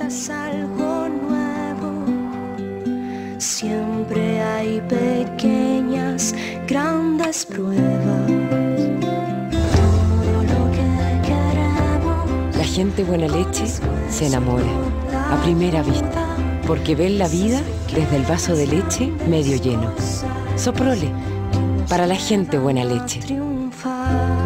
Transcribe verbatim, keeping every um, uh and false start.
pruebas algo nuevo. Siempre hay pequeñas, grandes pruebas. Todo lo que queremos. La gente buena leche se enamora a primera vista, porque ven la vida desde el vaso de leche medio lleno. Soprole, para la gente buena leche. Triunfar.